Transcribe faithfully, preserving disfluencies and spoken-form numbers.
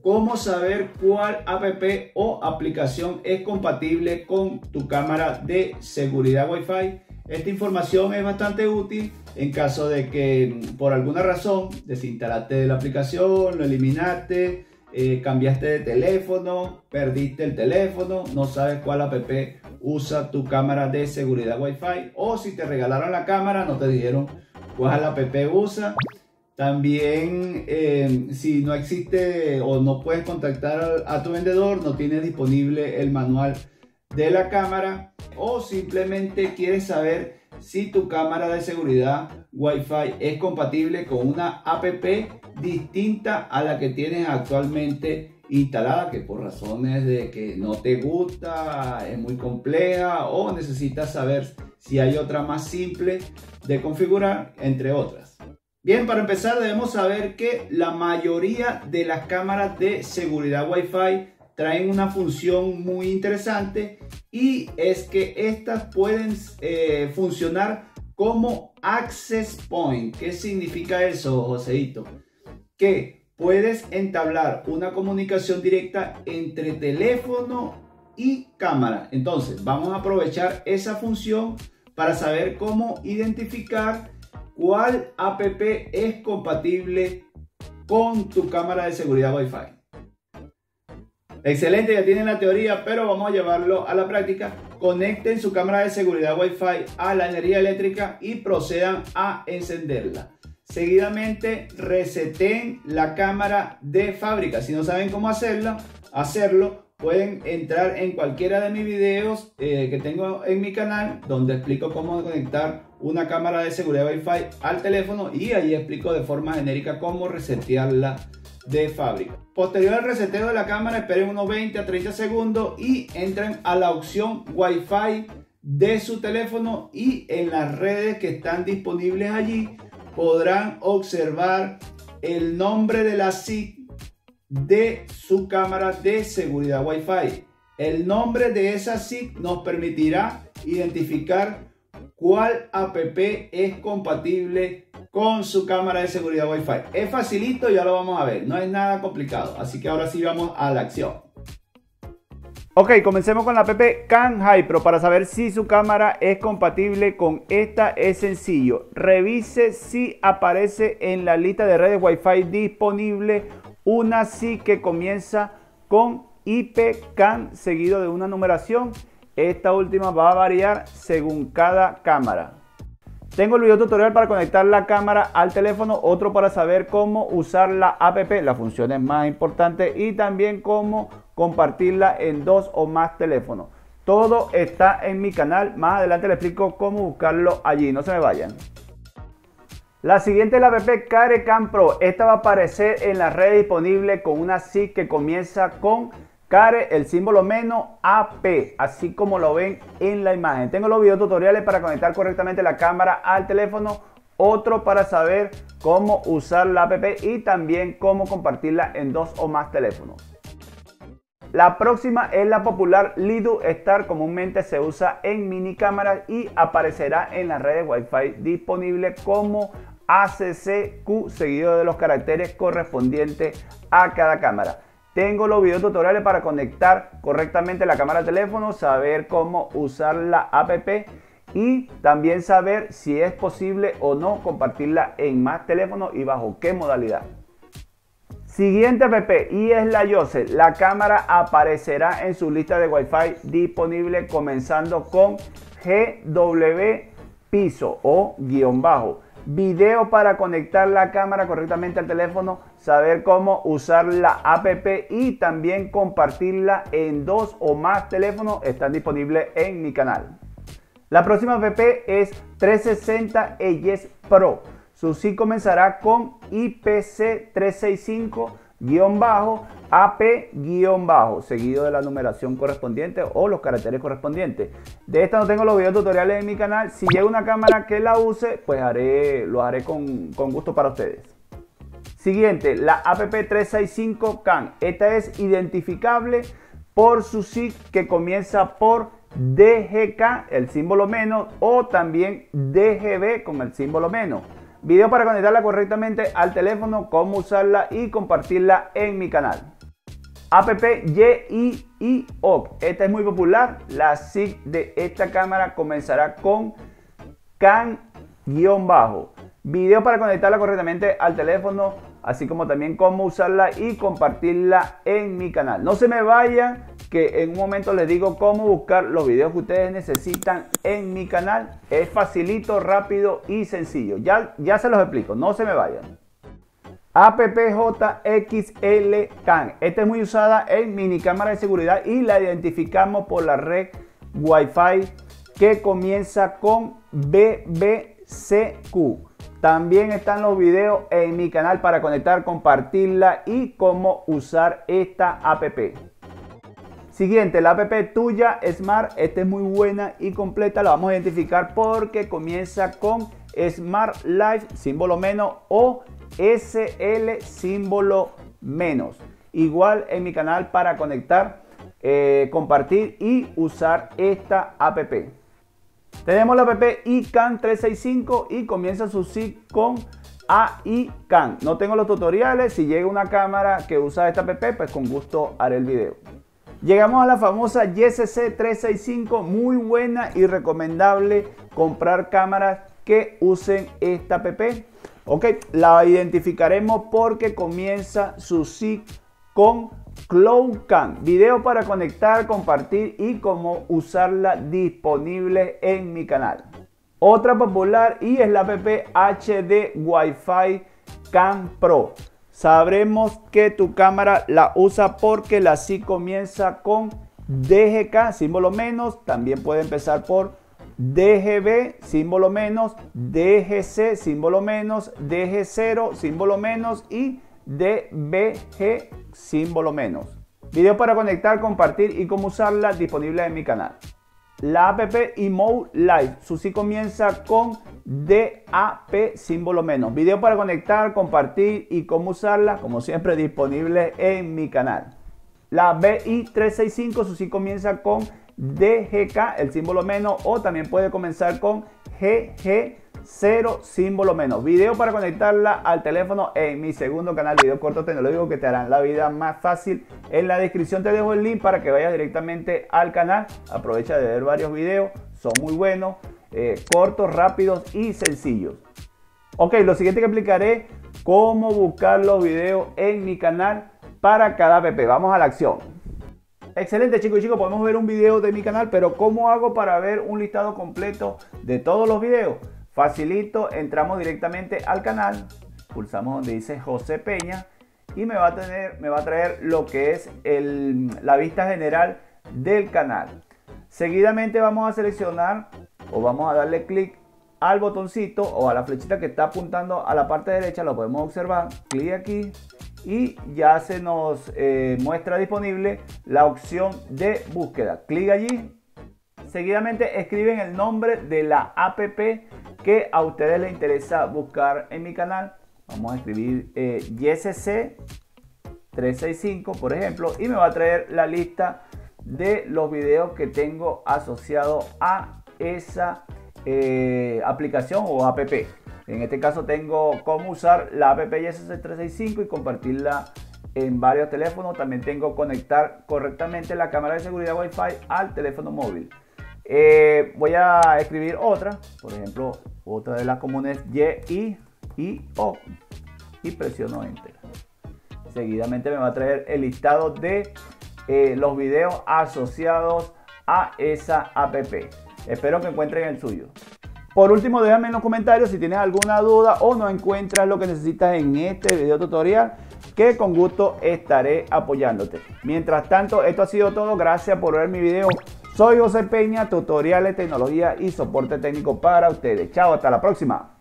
cómo saber cuál app o aplicación es compatible con tu cámara de seguridad Wi-Fi. Esta información es bastante útil en caso de que por alguna razón desinstalaste la aplicación, lo eliminaste, eh, cambiaste de teléfono, perdiste el teléfono, no sabes cuál app usa tu cámara de seguridad Wi-Fi, o si te regalaron la cámara no te dijeron cuál app usa. También eh, si no existe o no puedes contactar a, a tu vendedor, no tienes disponible el manual de la cámara, o simplemente quieres saber si tu cámara de seguridad Wi-Fi es compatible con una app distinta a la que tienes actualmente instalada, que por razones de que no te gusta, es muy compleja, o necesitas saber si hay otra más simple de configurar, entre otras. Bien, para empezar debemos saber que la mayoría de las cámaras de seguridad Wi-Fi traen una función muy interesante, y es que estas pueden eh, funcionar como access point. ¿Qué significa eso, Joseito? Que puedes entablar una comunicación directa entre teléfono y cámara. Entonces vamos a aprovechar esa función para saber cómo identificar cuál app es compatible con tu cámara de seguridad Wi-Fi. Excelente, ya tienen la teoría, pero vamos a llevarlo a la práctica. Conecten su cámara de seguridad Wi-Fi a la energía eléctrica y procedan a encenderla. Seguidamente reseten la cámara de fábrica. Si no saben cómo hacerlo, hacerlo pueden entrar en cualquiera de mis videos eh, que tengo en mi canal, donde explico cómo conectar una cámara de seguridad Wi-Fi al teléfono, y ahí explico de forma genérica cómo resetearla de fábrica. Posterior al reseteo de la cámara, esperen unos veinte a treinta segundos y entren a la opción Wi-Fi de su teléfono, y en las redes que están disponibles allí podrán observar el nombre de la S I C de su cámara de seguridad Wi-Fi. El nombre de esa S I C nos permitirá identificar cuál app es compatible con su cámara de seguridad Wi-Fi. Es facilito, ya lo vamos a ver, no es nada complicado. Así que ahora sí vamos a la acción. Ok, comencemos con la app Cam Hi-Pro. Para saber si su cámara es compatible con esta es sencillo. Revise si aparece en la lista de redes Wi-Fi disponible una S I C que comienza con I P Cam seguido de una numeración. Esta última va a variar según cada cámara. Tengo el video tutorial para conectar la cámara al teléfono, otro para saber cómo usar la app, las funciones más importantes, y también cómo compartirla en dos o más teléfonos. Todo está en mi canal, más adelante les explico cómo buscarlo allí, no se me vayan. La siguiente es la app Care Cam Pro. Esta va a aparecer en la red disponible con una S I C que comienza con Care, el símbolo menos A P, así como lo ven en la imagen. Tengo los videos tutoriales para conectar correctamente la cámara al teléfono, otro para saber cómo usar la app y también cómo compartirla en dos o más teléfonos. La próxima es la popular Lido Star, comúnmente se usa en mini cámaras y aparecerá en las redes Wi-Fi disponible como A C C Q seguido de los caracteres correspondientes a cada cámara. Tengo los videos tutoriales para conectar correctamente la cámara al teléfono, saber cómo usar la app y también saber si es posible o no compartirla en más teléfonos y bajo qué modalidad. Siguiente app, y es la Yose. La cámara aparecerá en su lista de Wi-Fi disponible comenzando con G W piso o guión bajo. Video para conectar la cámara correctamente al teléfono, saber cómo usar la app y también compartirla en dos o más teléfonos están disponibles en mi canal. La próxima app es trescientos sesenta Edge Pro. Su S I C comenzará con I P C trescientos sesenta y cinco guión bajo A P guión bajo seguido de la numeración correspondiente o los caracteres correspondientes. De esta no tengo los videos tutoriales en mi canal. Si llega una cámara que la use, pues haré, lo haré con, con gusto para ustedes. Siguiente, la app trescientos sesenta y cinco Cam. Esta es identificable por su S I C que comienza por D G K, el símbolo menos, o también D G B con el símbolo menos. Video para conectarla correctamente al teléfono, cómo usarla y compartirla en mi canal. App Y I I O C. Esta es muy popular. La S I C de esta cámara comenzará con can-bajo. Video para conectarla correctamente al teléfono, así como también cómo usarla y compartirla en mi canal. No se me vayan, que en un momento les digo cómo buscar los videos que ustedes necesitan en mi canal. Es facilito, rápido y sencillo. Ya, ya se los explico, no se me vayan. App J X L Cam. Esta es muy usada en mini cámara de seguridad y la identificamos por la red Wi-Fi que comienza con B B C Q. También están los videos en mi canal para conectar, compartirla y cómo usar esta app. Siguiente, la app Tuya Smart. Esta es muy buena y completa. La vamos a identificar porque comienza con Smart Life, símbolo menos, o S L, símbolo menos. Igual en mi canal para conectar, eh, compartir y usar esta app. Tenemos la app iCam trescientos sesenta y cinco y comienza su S I C con A I Cam. No tengo los tutoriales. Si llega una cámara que usa esta app, pues con gusto haré el video. Llegamos a la famosa Y S C trescientos sesenta y cinco. Muy buena y recomendable comprar cámaras que usen esta app. Ok, la identificaremos porque comienza su S I C con CloudCam. Video para conectar, compartir y cómo usarla disponible en mi canal. Otra popular y es la app H D Wi-Fi Cam Pro. Sabremos que tu cámara la usa porque la S I C comienza con D G K, símbolo menos. También puede empezar por D G B, símbolo menos, D G C, símbolo menos, D G cero, símbolo menos y D B G, símbolo menos. Video para conectar, compartir y cómo usarla disponible en mi canal. La app iMode Live, su S I C comienza con D A P, símbolo menos. Video para conectar, compartir y cómo usarla, como siempre, disponible en mi canal. La B I trescientos sesenta y cinco, su S I C comienza con D G K, el símbolo menos, o también puede comenzar con G G cero, símbolo menos. Video para conectarla al teléfono en mi segundo canal, video corto tecnológico, que te harán la vida más fácil. En la descripción te dejo el link para que vayas directamente al canal. Aprovecha de ver varios videos, son muy buenos, eh, cortos, rápidos y sencillos. Ok, lo siguiente que explicaré, cómo buscar los videos en mi canal para cada app. Vamos a la acción. Excelente, chicos y chicos, podemos ver un video de mi canal, pero ¿cómo hago para ver un listado completo de todos los videos? Facilito, entramos directamente al canal, pulsamos donde dice José Peña y me va a, tener, me va a traer lo que es el, la vista general del canal. Seguidamente vamos a seleccionar o vamos a darle clic al botoncito o a la flechita que está apuntando a la parte derecha, lo podemos observar, clic aquí y ya se nos eh, muestra disponible la opción de búsqueda. Clic allí. Seguidamente escriben el nombre de la app que a ustedes les interesa buscar en mi canal. Vamos a escribir eh, Y S C trescientos sesenta y cinco, por ejemplo, y me va a traer la lista de los videos que tengo asociados a esa eh, aplicación o app. En este caso tengo cómo usar la app Y S C trescientos sesenta y cinco y compartirla en varios teléfonos. También tengo conectar correctamente la cámara de seguridad Wi-Fi al teléfono móvil. Eh, voy a escribir otra, por ejemplo, otra de las comunes Y I I O y presiono Enter. Seguidamente me va a traer el listado de eh, los videos asociados a esa app. Espero que encuentren el suyo. Por último, déjame en los comentarios si tienes alguna duda o no encuentras lo que necesitas en este video tutorial, que con gusto estaré apoyándote. Mientras tanto, esto ha sido todo. Gracias por ver mi video. Soy José Peña, tutoriales, tecnología y soporte técnico para ustedes. Chao, hasta la próxima.